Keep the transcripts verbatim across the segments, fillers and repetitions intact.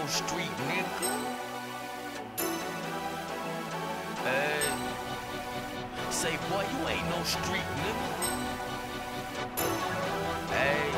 street nigga. Hey, say boy, you ain't no street nigga. Hey,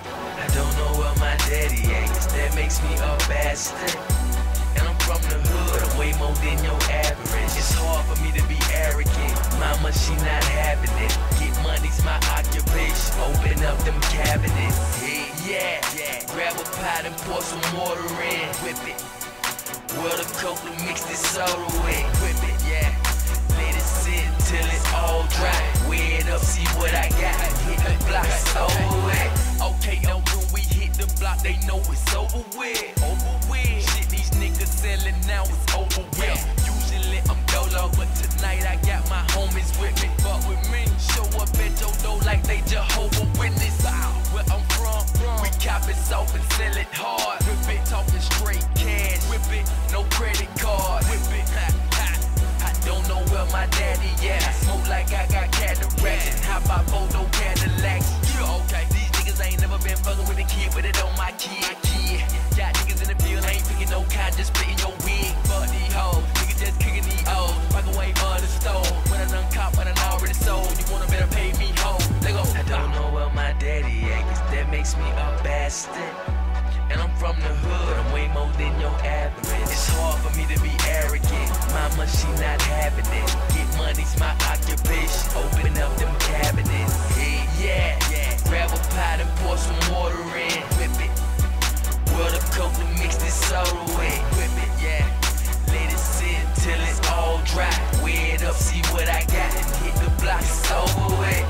I don't know where my daddy is, that makes me a bastard. And I'm from the hood, I'm way more than your average. It's hard for me to be arrogant, mama, she not having it. Get money's my occupation, open up them cabinets. Hey, yeah, yeah, grab a pot and pour some water in, whip it. Whirl the coke and mix this soda with, whip it, yeah. Let it sit till it's all dry. Weigh it up, see what I got. Hit the block, it's over with. Okay, now when we hit the block, they know it's over with. Over with. Shit, these niggas selling now, it's over with. Usually I'm dolo, but tonight I got my homies with me. Fuck with me, show up at your door like they Jehovah Witness. Where I'm from, we cop it soft and sell it hard. Whip it, talking straight cash. Whip it, no credit card. Whip it, ha, ha. I don't know where my daddy at. I smoke like I got cataracts and hop out photo Cadillacs. Yeah, okay, these niggas ain't never been fucking with a kid, but it on my kid. kid. Got niggas in the field, ain't picking no kind, just splitting your wig. Fuck these hoes, niggas just kicking these O's. Microwave on the stove, when I done cop, when I already sold. You wanna better pay me ho. Let go. I don't know where my daddy at, cause that makes me a bastard. And I'm from the hood, I'm way more than your average. It's hard for me to be arrogant, mama, she not having it. Get money's my occupation, open up them cabinets. Hey, yeah, yeah, grab a pot and pour some water in, whip it. Whirl the coke and mix this soda with, whip it, yeah. Let it sit till it's all dry. Weigh it up, see what I got, and hit the block, it's over with.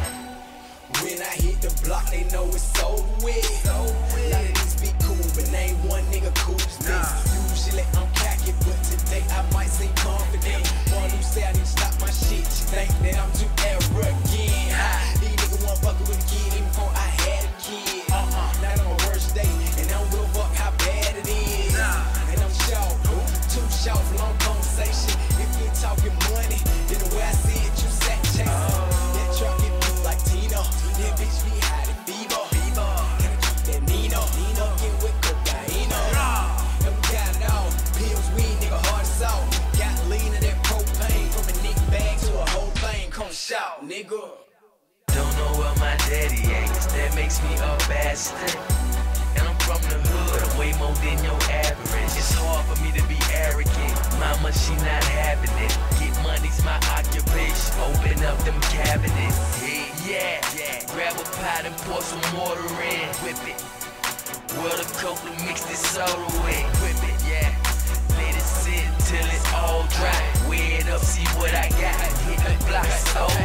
When I hit the block, they know it's over with. A lot of these be cool, but name one nigga cool as me. Usually I'm cocky, but today I might seem confident. One who say I need to stop my shit, she think that I'm too arrogant. These niggas want fucking with a kid even before I had a kid. Uh-uh. Not on my worst day, and I don't give a fuck how bad it is. And I'm short, too short for long conversation. If you ain't talking money, then the way I see it, you sat chasing. That truck get blue like Tina. That bitch be high to fever. Fever. Gotta keep that Nino. Nino get with cocaine. And we got it all. Pills, weed, nigga, hard salt. Got lean to that propane. From a nick bag to a whole thing. Come shout, nigga. Don't know where my daddy at, cause that makes me a bastard. And I'm from the hood, I'm way more than your average. It's hard for me to be arrogant, mama, she not having it. Get money's my occupation, open up them cabinets. Hey, yeah, yeah, grab a pot and pour some water in, whip it. Whirl the coke and mix this soda with, whip it, yeah. Let it sit till it's all dry. Weigh it up, see what I got, hit the block, it's over.